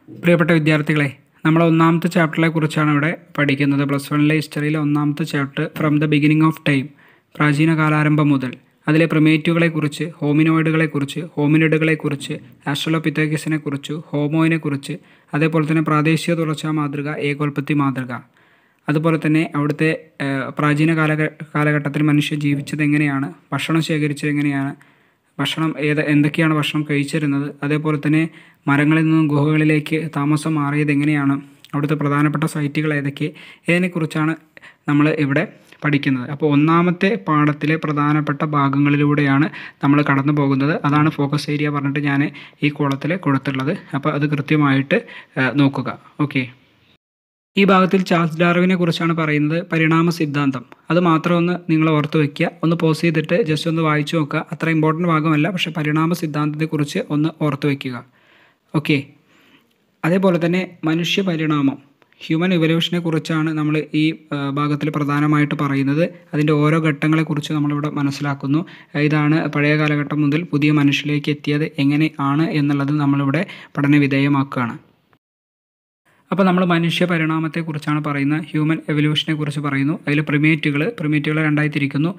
പ്രിയപ്പെട്ട വിദ്യാർത്ഥികളെ, നമ്മൾ ഒന്നാമത്തെ ചാപ്റ്ററിനെ കുറിച്ചാണ് ഇവിടെ പഠിക്കുന്നത്. +1 ഹിസ്റ്ററിയിലെ ഒന്നാമത്തെ chapter from the beginning of time, പ്രാചീന കാലാരംഭം മുതൽ. അതിലെ പ്രിമേറ്റീവുകളെക്കുറിച്ച്, ഹോമിനോയിഡുകളെക്കുറിച്ച്, ഹോമിനിഡുകളെക്കുറിച്ച്, ആസ്ട്രലോപിത്തേക്കസിനെക്കുറിച്ച്, ഹോമോയിനെക്കുറിച്ച്, അതേപോലെ തന്നെ പ്രാദേശിക തുടർച്ചാ മാതൃക, ഏകോൽപത്തി മാതൃക, അതുപോലെ തന്നെ അവിടുത്തെ പ്രാചീന കാലഘട്ടത്തിൽ മനുഷ്യൻ ജീവിച്ചത് എങ്ങനെയാണ്, ഭക്ഷണം ശേഖരിച്ചത് എങ്ങനെയാണ്, എന്തൊക്കെയാണ് ഭക്ഷണം കഴിച്ചിരുന്നത്, അതേപോലെ തന്നെ മരങ്ങളിൽ നിന്നും ഗുഹകളിലേക്ക് താമസം മാറിയത് എങ്ങനെയാണ്, അവിടുത്തെ പ്രധാനപ്പെട്ട സൈറ്റുകൾ ഇതിനെക്കുറിച്ചാണ് നമ്മൾ ഇവിടെ പഠിക്കുന്നത്. അപ്പോൾ ഒന്നാമത്തെ പാഠത്തിലെ പ്രധാനപ്പെട്ട ഭാഗങ്ങളിലൂടെയാണ് നമ്മൾ കടന്നു പോകുന്നത്. അതാണ് ഫോക്കസ് ഏരിയ പറഞ്ഞിട്ട് ഞാൻ ഈ കോളത്തിൽ കൊടുത്തിട്ടുള്ളത്. അപ്പോൾ അത് കൃത്യമായിട്ട് നോക്കുക. ഓക്കെ, ഈ ഭാഗത്തിൽ ചാൾസ് ഡാർവിനെ കുറിച്ചാണ് പറയുന്നത്. പരിണാമ സിദ്ധാന്തം, അത് മാത്രം ഒന്ന് നിങ്ങൾ ഓർത്ത് വയ്ക്കുക. ഒന്ന് പോസ് ചെയ്തിട്ട് ജസ്റ്റ് ഒന്ന് വായിച്ചു നോക്കുക. അത്ര ഇമ്പോർട്ടൻ്റ് ഭാഗമല്ല, പക്ഷേ പരിണാമ സിദ്ധാന്തത്തെക്കുറിച്ച് ഒന്ന് ഓർത്ത് വയ്ക്കുക. ഓക്കെ, അതേപോലെ തന്നെ മനുഷ്യ പരിണാമം, ഹ്യൂമൻ ഇവല്യൂഷനെ കുറിച്ചാണ് നമ്മൾ ഈ ഭാഗത്തിൽ പ്രധാനമായിട്ട് പറയുന്നത്. അതിൻ്റെ ഓരോ ഘട്ടങ്ങളെക്കുറിച്ച് നമ്മളിവിടെ മനസ്സിലാക്കുന്നു. ഇതാണ് പഴയ കാലഘട്ടം മുതൽ പുതിയ മനുഷ്യരിലേക്ക് എത്തിയത് എങ്ങനെയാണ് എന്നുള്ളത് നമ്മളിവിടെ പഠന വിധേയമാക്കുകയാണ്. അപ്പോൾ നമ്മൾ മനുഷ്യ പരിണാമത്തെക്കുറിച്ചാണ് പറയുന്നത്. ഹ്യൂമൻ എവല്യൂഷനെ കുറിച്ച് പറയുന്നു. അതിൽ പ്രിമേറ്റുകളെ രണ്ടായി തിരിക്കുന്നു.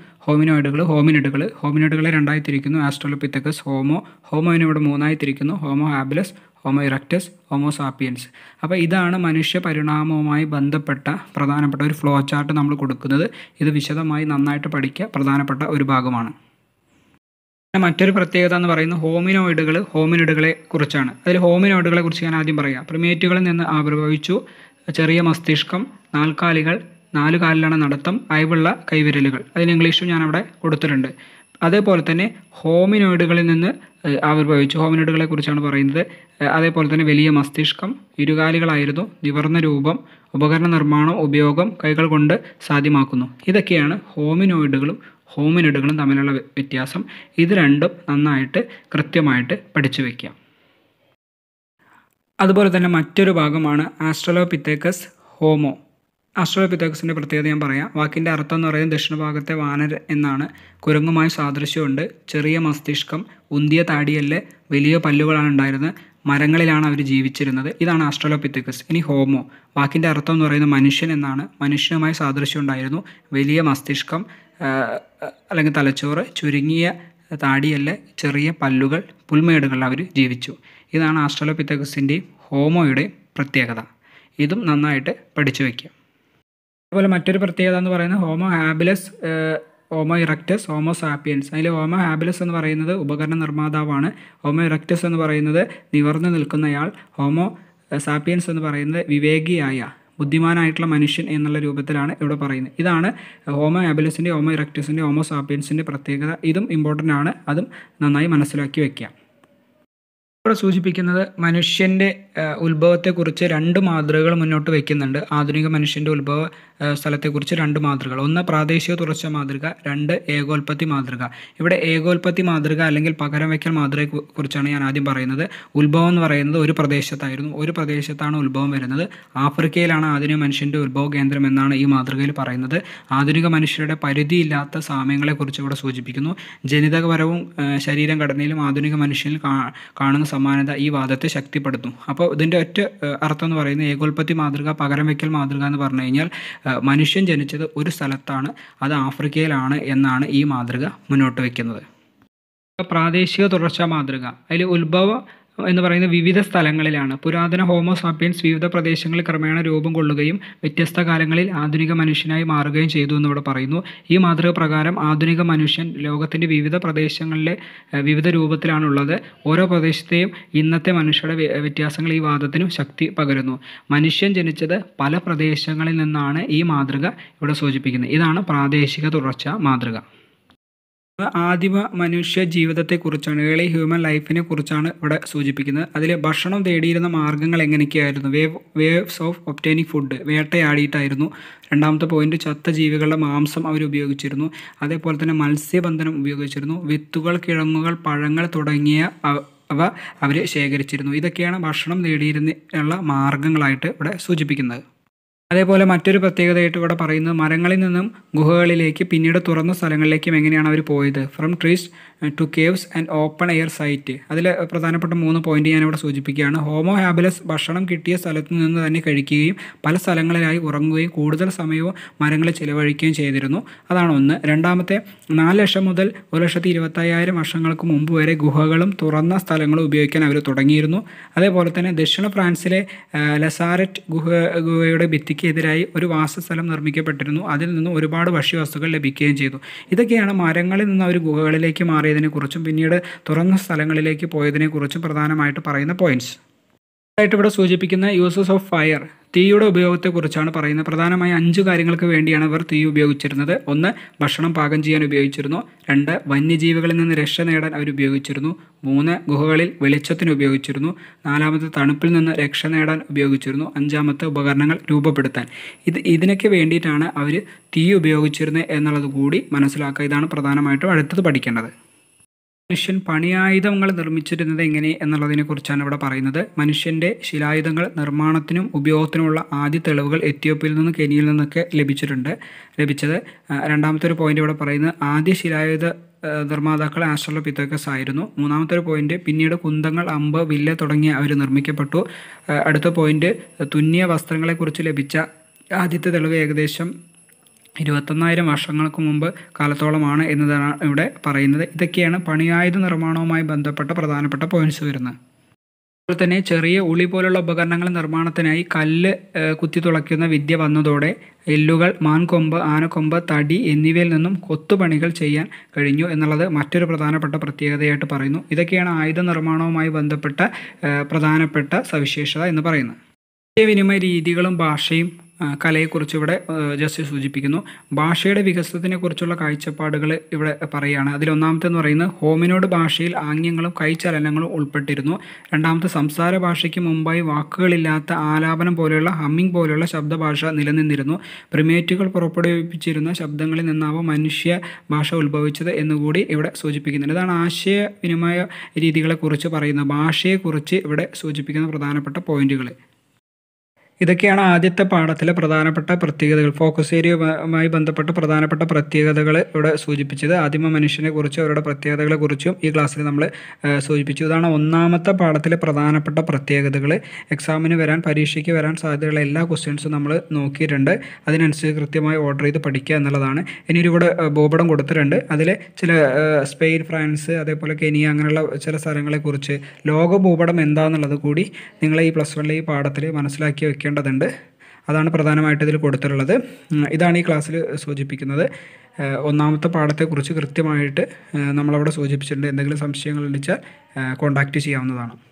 ഹോമിനിഡുകളെ രണ്ടായി തിരിക്കുന്നു. ആസ്ട്രലോപിതെക്കസ്, ഹോമോയിനെ ഇവിടെ മൂന്നായി തിരിക്കുന്നു. Homo habilis, Homo erectus, Homo sapiens. അപ്പോൾ ഇതാണ് മനുഷ്യ പരിണാമവുമായി ബന്ധപ്പെട്ട പ്രധാനപ്പെട്ട ഒരു ഫ്ലോ ചാർട്ട് നമ്മൾ കൊടുക്കുന്നത്. ഇത് വിശദമായി നന്നായിട്ട് പഠിക്കുക, പ്രധാനപ്പെട്ട ഒരു ഭാഗമാണ്. മറ്റൊരു പ്രത്യേകത എന്ന് പറയുന്നത് ഹോമിനിഡുകളെ കുറിച്ചാണ്. അതിൽ ഹോമിനോയിഡുകളെ കുറിച്ച് ഞാൻ ആദ്യം പറയാം. പ്രിമേറ്റുകളിൽ നിന്ന് ആവിർഭവിച്ചു. ചെറിയ മസ്തിഷ്കം, നാൽക്കാലികൾ, 4 കാലിലാണ് നടത്തം, അയവുള്ള കൈവിരലുകൾ. അതിന് ഇംഗ്ലീഷും ഞാനവിടെ കൊടുത്തിട്ടുണ്ട്. അതേപോലെ തന്നെ ഹോമിനോയിഡുകളിൽ നിന്ന് ആവിർഭവിച്ചു. ഹോമിനോയിഡുകളെ കുറിച്ചാണ് പറയുന്നത്. അതേപോലെ തന്നെ വലിയ മസ്തിഷ്കം, ഇരുകാലികളായിരുന്നു, നിവർന്ന രൂപം, ഉപകരണ നിർമ്മാണം, ഉപയോഗം കൈകൾ കൊണ്ട് സാധ്യമാക്കുന്നു. ഇതൊക്കെയാണ് ഹോമിനിഡുകളും തമ്മിലുള്ള വ്യത്യാസം. ഇത് രണ്ടും നന്നായിട്ട് കൃത്യമായിട്ട് പഠിച്ചു വയ്ക്കുക. അതുപോലെ തന്നെ മറ്റൊരു ഭാഗമാണ് ആസ്ട്രലോപിതെക്കസ്, ഹോമോ. ആസ്ട്രലോപിതെക്കസിൻ്റെ പ്രത്യേകത ഞാൻ പറയാം. വാക്കിൻ്റെ അർത്ഥം എന്ന് പറയുന്നത് ദക്ഷിണഭാഗത്തെ വാനർ എന്നാണ്. കുരങ്ങുമായി സാദൃശ്യമുണ്ട്. ചെറിയ മസ്തിഷ്കം, ഉന്തിയ താടിയല്ല്, വലിയ പല്ലുകളാണ് ഉണ്ടായിരുന്നത്. മരങ്ങളിലാണ് അവർ ജീവിച്ചിരുന്നത്. ഇതാണ് ആസ്ട്രലോപിതെക്കസ്. ഇനി ഹോമോ, വാക്കിൻ്റെ അർത്ഥം എന്ന് പറയുന്നത് മനുഷ്യൻ എന്നാണ്. മനുഷ്യനുമായി സാദൃശ്യം ഉണ്ടായിരുന്നു. വലിയ മസ്തിഷ്കം അല്ലെങ്കിൽ തലച്ചോറ്, ചുരുങ്ങിയ താടിയല്ല്, ചെറിയ പല്ലുകൾ, പുൽമേടുകളിൽ അവർ ജീവിച്ചു. ഇതാണ് ആസ്ട്രലോപിതെക്കസിൻ്റെയും ഹോമോയുടെയും പ്രത്യേകത. ഇതും നന്നായിട്ട് പഠിച്ചു വയ്ക്കുക. അതുപോലെ മറ്റൊരു പ്രത്യേകത എന്ന് പറയുന്നത് Homo habilis, Homo erectus, Homo sapiens. അതിൽ ഹോമോ ഹാബിലസ് എന്ന് പറയുന്നത് ഉപകരണ നിർമ്മാതാവാണ്. ഹോമോ ഇറക്റ്റസ് എന്ന് പറയുന്നത് നിവർന്നു നിൽക്കുന്നയാൾ. ഹോമോ സാപ്പിയൻസ് എന്ന് പറയുന്നത് വിവേകിയായ, ബുദ്ധിമാനായിട്ടുള്ള മനുഷ്യൻ എന്നുള്ള രൂപത്തിലാണ് ഇവിടെ പറയുന്നത്. ഇതാണ് ഹോമോ ഹാബിലസിൻ്റെ, ഹോമോ ഇറക്റ്റസിൻ്റെ, ഹോമോ സാപ്പിയൻസിൻ്റെ പ്രത്യേകത. ഇതും ഇമ്പോർട്ടൻ്റ് ആണ്. അതും നന്നായി മനസ്സിലാക്കി വയ്ക്കുക. ഇവിടെ സൂചിപ്പിക്കുന്നത് മനുഷ്യൻ്റെ ഉത്ഭവത്തെക്കുറിച്ച് 2 മാതൃകകൾ മുന്നോട്ട് വയ്ക്കുന്നുണ്ട്. ആധുനിക മനുഷ്യൻ്റെ ഉത്ഭവ സ്ഥലത്തെക്കുറിച്ച് 2 മാതൃകകൾ. ഒന്ന് പ്രാദേശിക തുടർച്ച മാതൃക, 2 ഏകോൽപത്തി മാതൃക. ഇവിടെ ഏകോൽപത്തി മാതൃക അല്ലെങ്കിൽ പകരം വയ്ക്കൽ മാതൃകയെക്കുറിച്ചാണ് ഞാൻ ആദ്യം പറയുന്നത്. ഉത്ഭവം എന്ന് പറയുന്നത് ഒരു പ്രദേശത്തായിരുന്നു. ഒരു പ്രദേശത്താണ് ഉത്ഭവം വരുന്നത്. ആഫ്രിക്കയിലാണ് ആധുനിക മനുഷ്യൻ്റെ ഉത്ഭവ കേന്ദ്രം എന്നാണ് ഈ മാതൃകയിൽ പറയുന്നത്. ആധുനിക മനുഷ്യരുടെ പരിധിയില്ലാത്ത സാമ്യങ്ങളെക്കുറിച്ച് ഇവിടെ സൂചിപ്പിക്കുന്നു. ജനിതകപരവും ശരീരഘടനയിലും ആധുനിക മനുഷ്യനിൽ കാണുന്ന സമാനത ഈ വാദത്തെ ശക്തിപ്പെടുത്തും. അപ്പോൾ ഇതിൻ്റെ ഒറ്റ അർത്ഥം എന്ന് പറയുന്നത് ഏകോൽപത്തി മാതൃക, പകരം വയ്ക്കൽ മാതൃക എന്ന് പറഞ്ഞു കഴിഞ്ഞാൽ മനുഷ്യൻ ജനിച്ചത് ഒരു സ്ഥലത്താണ്, അത് ആഫ്രിക്കയിലാണ് എന്നാണ് ഈ മാതൃക മുന്നോട്ട് വയ്ക്കുന്നത്. പ്രാദേശിക തുടർച്ചാ മാതൃക, അതിൽ ഉത്ഭവം എന്ന് പറയുന്നത് വിവിധ സ്ഥലങ്ങളിലാണ്. പുരാതന ഹോമോ സാപ്പിയൻസ് വിവിധ പ്രദേശങ്ങളിൽ ക്രമേണ രൂപം കൊള്ളുകയും വ്യത്യസ്ത കാലങ്ങളിൽ ആധുനിക മനുഷ്യനായി മാറുകയും ചെയ്തു എന്നിവിടെ പറയുന്നു. ഈ മാതൃക പ്രകാരം ആധുനിക മനുഷ്യൻ ലോകത്തിൻ്റെ വിവിധ പ്രദേശങ്ങളിലെ വിവിധ രൂപത്തിലാണുള്ളത്. ഓരോ പ്രദേശത്തെയും ഇന്നത്തെ മനുഷ്യരുടെ വ്യത്യാസങ്ങൾ ഈ വാദത്തിനും ശക്തി പകരുന്നു. മനുഷ്യൻ ജനിച്ചത് പല പ്രദേശങ്ങളിൽ നിന്നാണ് ഈ മാതൃക ഇവിടെ സൂചിപ്പിക്കുന്നത്. ഇതാണ് പ്രാദേശിക തുടർച്ചാ മാതൃക. ആദിമ മനുഷ്യ ജീവിതത്തെക്കുറിച്ചാണ്, ഏർലി ഹ്യൂമൻ ലൈഫിനെ കുറിച്ചാണ് ഇവിടെ സൂചിപ്പിക്കുന്നത്. അതിൽ ഭക്ഷണം തേടിയിരുന്ന മാർഗ്ഗങ്ങൾ എങ്ങനെയൊക്കെയായിരുന്നു? വേവ്സ് ഓഫ് ഒബ്റ്റൈനിങ് ഫുഡ്, വേട്ടയാടിയിട്ടായിരുന്നു. രണ്ടാമത്തെ പോയിന്റ്, ചത്ത ജീവികളുടെ മാംസം അവർ ഉപയോഗിച്ചിരുന്നു. അതേപോലെ തന്നെ മത്സ്യബന്ധനം ഉപയോഗിച്ചിരുന്നു. വിത്തുകൾ, കിഴങ്ങുകൾ, പഴങ്ങൾ തുടങ്ങിയ അവ അവർ ശേഖരിച്ചിരുന്നു. ഇതൊക്കെയാണ് ഭക്ഷണം തേടിയിരുന്നുള്ള മാർഗ്ഗങ്ങളായിട്ട് ഇവിടെ സൂചിപ്പിക്കുന്നത്. അതേപോലെ മറ്റൊരു പ്രത്യേകതയായിട്ട് ഇവിടെ പറയുന്നത് മരങ്ങളിൽ നിന്നും ഗുഹകളിലേക്ക് പിന്നീട് തുറന്ന സ്ഥലങ്ങളിലേക്കും എങ്ങനെയാണ് അവർ പോയത്. From trees to caves and open air site. അതിൽ പ്രധാനപ്പെട്ട 3 പോയിന്റ് ഞാനിവിടെ സൂചിപ്പിക്കുകയാണ്. ഹോമോ ഹാബിലസ് ഭക്ഷണം കിട്ടിയ സ്ഥലത്തു നിന്ന് തന്നെ കഴിക്കുകയും പല സ്ഥലങ്ങളിലായി ഉറങ്ങുകയും കൂടുതൽ സമയവും മരങ്ങളിൽ ചിലവഴിക്കുകയും ചെയ്തിരുന്നു. അതാണ് ഒന്ന്. രണ്ടാമത്തെ, 4 ലക്ഷം മുതൽ 1,25,000 വർഷങ്ങൾക്ക് മുമ്പ് വരെ ഗുഹകളും തുറന്ന സ്ഥലങ്ങളും ഉപയോഗിക്കാൻ അവർ തുടങ്ങിയിരുന്നു. അതേപോലെ തന്നെ ദക്ഷിണ ഫ്രാൻസിലെ ലസാരറ്റ് ഗുഹയുടെ ഭിത്തിക്കെതിരായി ഒരു വാസസ്ഥലം നിർമ്മിക്കപ്പെട്ടിരുന്നു. അതിൽ നിന്ന് ഒരുപാട് ഭക്ഷ്യവസ്തുക്കൾ ലഭിക്കുകയും ചെയ്തു. ഇതൊക്കെയാണ് മരങ്ങളിൽ നിന്ന് അവർ ഗുഹകളിലേക്ക് മാറിയതിനെക്കുറിച്ചും പിന്നീട് തുറന്ന സ്ഥലങ്ങളിലേക്ക് പോയതിനെക്കുറിച്ചും പ്രധാനമായിട്ട് പറയുന്ന പോയിന്റ്സ്. ആയിട്ട് ഇവിടെ സൂചിപ്പിക്കുന്ന യൂസസ് ഓഫ് ഫയർ, തീയുടെ ഉപയോഗത്തെക്കുറിച്ചാണ് പറയുന്നത്. പ്രധാനമായി 5 കാര്യങ്ങൾക്ക് വേണ്ടിയാണ് ഇവർ തീ ഉപയോഗിച്ചിരുന്നത്. 1, ഭക്ഷണം പാകം ചെയ്യാൻ ഉപയോഗിച്ചിരുന്നു. 2, വന്യജീവികളിൽ നിന്ന് രക്ഷ നേടാൻ അവർ ഉപയോഗിച്ചിരുന്നു. 3, ഗുഹകളിൽ വെളിച്ചത്തിന് ഉപയോഗിച്ചിരുന്നു. 4, തണുപ്പിൽ നിന്ന് രക്ഷ നേടാൻ ഉപയോഗിച്ചിരുന്നു. 5, ഉപകരണങ്ങൾ രൂപപ്പെടുത്താൻ. ഇതിനൊക്കെ വേണ്ടിയിട്ടാണ് അവർ തീ ഉപയോഗിച്ചിരുന്നത് എന്നുള്ളത് കൂടി മനസ്സിലാക്കുക. ഇതാണ് പ്രധാനമായിട്ടും അടുത്തത് പഠിക്കേണ്ടത്. മനുഷ്യൻ പണിയായുധങ്ങൾ നിർമ്മിച്ചിരുന്നത് എങ്ങനെ എന്നുള്ളതിനെക്കുറിച്ചാണ് ഇവിടെ പറയുന്നത്. മനുഷ്യൻ്റെ ശിലായുധങ്ങൾ നിർമ്മാണത്തിനും ഉപയോഗത്തിനുമുള്ള ആദ്യ തെളിവുകൾ എത്യോപ്യയിൽ നിന്നും കെനിയയിൽ നിന്നൊക്കെ ലഭിച്ചത്. രണ്ടാമത്തെ ഒരു പോയിന്റ് ഇവിടെ പറയുന്നത് ആദ്യ ശിലായുധ നിർമ്മാതാക്കൾ ആസ്ട്രലോപിത്തക്കസ് ആയിരുന്നു. 3-ാമത്തെ ഒരു പോയിന്റ്, പിന്നീട് കുന്തങ്ങൾ, അമ്പ്, വില്ല് തുടങ്ങിയ അവർ നിർമ്മിക്കപ്പെട്ടു. അടുത്ത പോയിന്റ്, തുന്നിയ വസ്ത്രങ്ങളെക്കുറിച്ച് ലഭിച്ച ആദ്യത്തെ തെളിവ് ഏകദേശം 21,000 വർഷങ്ങൾക്ക് മുമ്പ് കാലത്തോളമാണ് എന്നതാണ് ഇവിടെ പറയുന്നത്. ഇതൊക്കെയാണ് പണിയായുധ നിർമ്മാണവുമായി ബന്ധപ്പെട്ട പ്രധാനപ്പെട്ട പോയിന്റ്സ് വരുന്നത്. അതുപോലെ തന്നെ ചെറിയ ഉളി പോലുള്ള ഉപകരണങ്ങൾ നിർമ്മാണത്തിനായി കല്ല് കുത്തി തുളയ്ക്കുന്ന വിദ്യ വന്നതോടെ എല്ലുകൾ, മാൻകൊമ്പ്, ആനക്കൊമ്പ്, തടി എന്നിവയിൽ നിന്നും കൊത്തുപണികൾ ചെയ്യാൻ കഴിഞ്ഞു എന്നുള്ളത് മറ്റൊരു പ്രധാനപ്പെട്ട പ്രത്യേകതയായിട്ട് പറയുന്നു. ഇതൊക്കെയാണ് ആയുധ നിർമ്മാണവുമായി ബന്ധപ്പെട്ട പ്രധാനപ്പെട്ട സവിശേഷത എന്ന് പറയുന്നത്. ആശയവിനിമയ രീതികളും ഭാഷയും കലയെക്കുറിച്ച് ഇവിടെ ജസ്റ്റ് സൂചിപ്പിക്കുന്നു. ഭാഷയുടെ വികസനത്തിനെക്കുറിച്ചുള്ള കാഴ്ചപ്പാടുകൾ ഇവിടെ പറയുകയാണ്. അതിൽ ഒന്നാമത്തെന്ന് പറയുന്നത് ഹോമിനോഡ് ഭാഷയിൽ ആംഗ്യങ്ങളും കൈചലനങ്ങളും ഉൾപ്പെട്ടിരുന്നു. രണ്ടാമത്തെ, സംസാര ഭാഷയ്ക്ക് മുമ്പായി വാക്കുകളില്ലാത്ത ആലാപനം പോലെയുള്ള ഹമ്മിങ് പോലെയുള്ള ശബ്ദഭാഷ നിലനിന്നിരുന്നു. പ്രിമേറ്റുകൾ പുറപ്പെടുവിപ്പിച്ചിരുന്ന ശബ്ദങ്ങളിൽ നിന്നാവും മനുഷ്യ ഭാഷ ഉത്ഭവിച്ചത് എന്നുകൂടി ഇവിടെ സൂചിപ്പിക്കുന്നുണ്ട്. ഇതാണ് ആശയവിനിമയ രീതികളെക്കുറിച്ച് പറയുന്നത്. ഭാഷയെക്കുറിച്ച് ഇവിടെ സൂചിപ്പിക്കുന്ന പ്രധാനപ്പെട്ട പോയിന്റുകൾ. ഇതൊക്കെയാണ് ആദ്യത്തെ പാഠത്തിലെ പ്രധാനപ്പെട്ട പ്രത്യേകതകൾ. ഫോക്കസ് ഏരിയയുമായി ബന്ധപ്പെട്ട പ്രധാനപ്പെട്ട പ്രത്യേകതകൾ ഇവിടെ സൂചിപ്പിച്ചത്. ആദിമ മനുഷ്യനെക്കുറിച്ചും അവരുടെ പ്രത്യേകതകളെക്കുറിച്ചും ഈ ക്ലാസ്സിൽ നമ്മൾ സൂചിപ്പിച്ചു. ഇതാണ് 1-ാമത്തെ പാഠത്തിലെ പ്രധാനപ്പെട്ട പ്രത്യേകതകൾ. എക്സാമിന് പരീക്ഷയ്ക്ക് വരാൻ സാധ്യതയുള്ള എല്ലാ ക്വസ്റ്റ്യൻസും നമ്മൾ നോക്കിയിട്ടുണ്ട്. അതിനനുസരിച്ച് കൃത്യമായി ഓർഡർ ചെയ്ത് പഠിക്കുക എന്നുള്ളതാണ്. ഇനി ഇവിടെ ഭൂപടം കൊടുത്തിട്ടുണ്ട്. അതിൽ ചില സ്പെയിൻ, ഫ്രാൻസ്, അതേപോലെ കെനിയ അങ്ങനെയുള്ള ചില സ്ഥലങ്ങളെക്കുറിച്ച് ലോക ഭൂപടം എന്താണെന്നുള്ളത് കൂടി നിങ്ങൾ ഈ +1 ഈ പാഠത്തിൽ മനസ്സിലാക്കി വെക്കുക ണ്ട്. അതാണ് പ്രധാനമായിട്ട് ഇതിൽ കൊടുത്തിട്ടുള്ളത്. ഇതാണ് ഈ ക്ലാസ്സിൽ സൂചിപ്പിക്കുന്നത്. 1-ാമത്തെ പാഠത്തെക്കുറിച്ച് കൃത്യമായിട്ട് നമ്മളവിടെ സൂചിപ്പിച്ചിട്ടുണ്ട്. എന്തെങ്കിലും സംശയങ്ങൾ ഉണ്ടെങ്കിൽ കോൺടാക്റ്റ് ചെയ്യാവുന്നതാണ്.